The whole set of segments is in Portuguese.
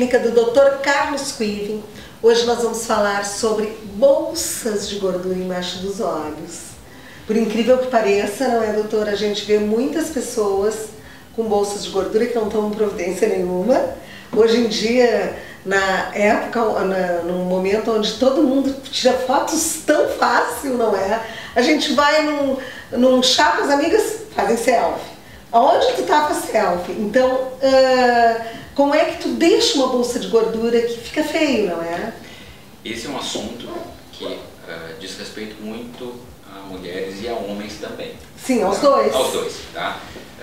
clínica do Dr. Carlos Quiven. Hoje nós vamos falar sobre bolsas de gordura embaixo dos olhos. Por incrível que pareça, não é, doutora? A gente vê muitas pessoas com bolsas de gordura que não tomam providência nenhuma. Hoje em dia, na época, num momento onde todo mundo tira fotos tão fácil, não é? A gente vai num chá com as amigas, fazem selfie. Aonde tu tá faz selfie? Então, como é que tu deixa uma bolsa de gordura que fica feio, não é? Esse é um assunto que diz respeito muito a mulheres e a homens também. Sim, aos dois. Aos dois, tá?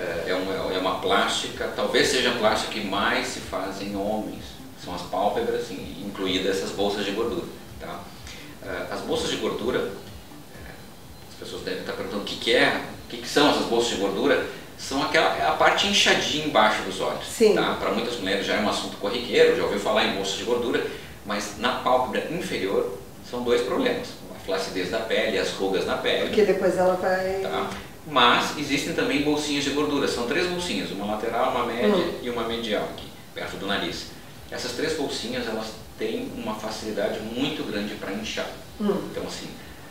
É uma plástica, talvez seja a plástica que mais se faz em homens. São as pálpebras, incluídas essas bolsas de gordura, tá? As bolsas de gordura, as pessoas devem estar perguntando o que são essas bolsas de gordura. São a parte inchadinha embaixo dos olhos. Sim. Tá? Para muitas mulheres já é um assunto corriqueiro, já ouviu falar em bolsa de gordura, mas na pálpebra inferior são dois problemas. A flacidez da pele, as rugas na pele. Porque depois ela vai... Tá? Mas existem também bolsinhas de gordura, são três bolsinhas, uma lateral, uma média e uma medial aqui, perto do nariz. Essas três bolsinhas, elas têm uma facilidade muito grande para inchar. Então assim,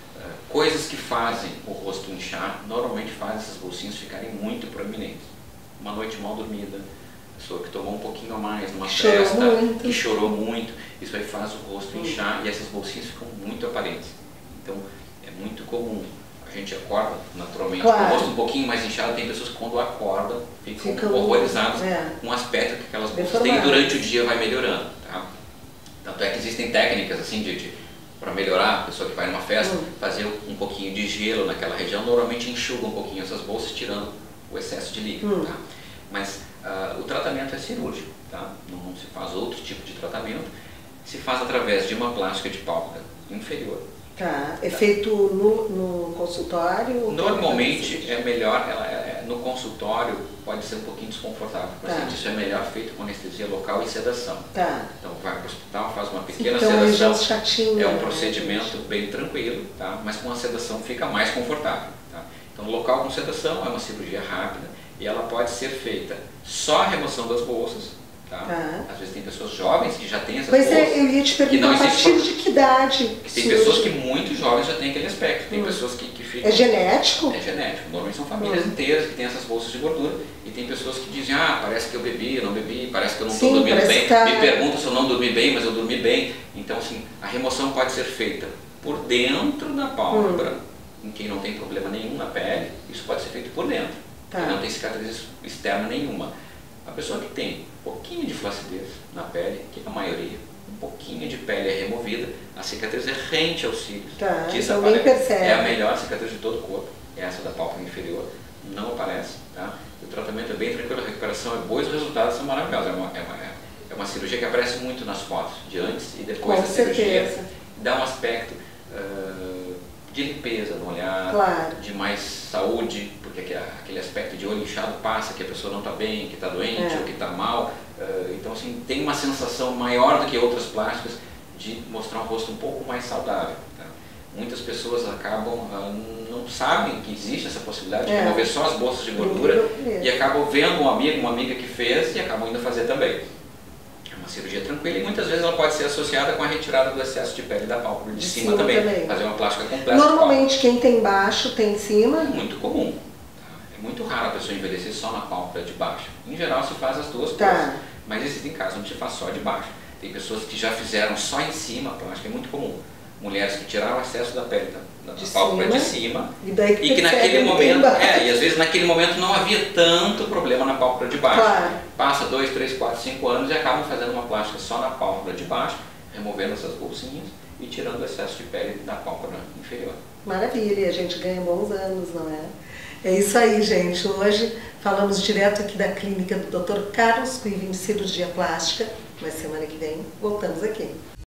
coisas que fazem o rosto inchar, normalmente fazem essas bolsinhas ficarem muito proeminentes. Uma noite mal dormida, pessoa que tomou um pouquinho a mais numa festa, que chorou muito, isso aí faz o rosto inchar e essas bolsinhas ficam muito aparentes. Então é muito comum. A gente acorda naturalmente com o rosto um pouquinho mais inchado, tem pessoas que quando acordam ficam horrorizadas com o aspecto que aquelas bolsas têm e durante o dia vai melhorando. Tá? Tanto é que existem técnicas assim para melhorar, a pessoa que vai numa festa, fazer um pouquinho de gelo naquela região, normalmente enxuga um pouquinho essas bolsas, tirando o excesso de líquido. Tá? Mas o tratamento é cirúrgico, tá? Não se faz outro tipo de tratamento, se faz através de uma plástica de pálpebra inferior. Tá, é feito no consultório? Normalmente é melhor, no consultório pode ser um pouquinho desconfortável, isso é melhor feito com anestesia local e sedação. Tá. Então vai para o hospital, faz uma pequena então, sedação, chatinha, é um procedimento bem tranquilo, tá? Mas com a sedação fica mais confortável. Tá? Então local com sedação é uma cirurgia rápida e ela pode ser feita só a remoção das bolsas. Tá? Às vezes tem pessoas jovens que já têm essas bolsas. Pois é, eu ia te perguntar a partir de que idade? Tem pessoas que muito jovens já têm aquele aspecto, tem pessoas que ficam... É genético? É genético, normalmente são famílias inteiras que têm essas bolsas de gordura e tem pessoas que dizem, parece que eu bebi, eu não bebi, parece que eu não estou dormindo bem, me perguntam se eu não dormi bem, mas eu dormi bem. Então assim, a remoção pode ser feita por dentro da pálpebra, em quem não tem problema nenhum na pele, isso pode ser feito por dentro, quem não tem cicatriz externa nenhuma. A pessoa que tem um pouquinho de flacidez na pele, que a maioria, um pouquinho de pele é removida, a cicatriz é rente aos cílios. Então nem percebe. É a melhor cicatriz de todo o corpo, é essa da pálpebra inferior, não aparece. Tá? O tratamento é bem tranquilo, a recuperação é boa e os resultados são maravilhosos. É uma cirurgia que aparece muito nas fotos, de antes e depois da cirurgia. Dá um aspecto de limpeza no olhar, de mais saúde, porque aquele aspecto de olho inchado passa, que a pessoa não está bem, que está doente ou que está mal. Então assim, tem uma sensação maior do que outras plásticas de mostrar um rosto um pouco mais saudável. Tá? Muitas pessoas acabam, não sabem que existe essa possibilidade de remover só as bolsas de gordura e acabam vendo um amigo, uma amiga que fez e acabam indo fazer também. Uma cirurgia tranquila e muitas vezes ela pode ser associada com a retirada do excesso de pele da pálpebra de cima também, fazer uma plástica completa. Normalmente quem tem baixo tem em cima? É muito comum, tá? É muito raro a pessoa envelhecer só na pálpebra de baixo. Em geral se faz as duas coisas, mas existem casos onde se faz só de baixo. Tem pessoas que já fizeram só em cima a plástica, é muito comum. Mulheres que tiraram o excesso da pele da pálpebra de cima e que naquele momento, e às vezes naquele momento não havia tanto problema na pálpebra de baixo. Passa 2, 3, 4, 5 anos e acabam fazendo uma plástica só na pálpebra de baixo, removendo essas bolsinhas e tirando o excesso de pele da pálpebra inferior. Maravilha, a gente ganha bons anos, não é? É isso aí, gente. Hoje falamos direto aqui da clínica do Dr. Carlos Quiven de cirurgia plástica, mas semana que vem voltamos aqui.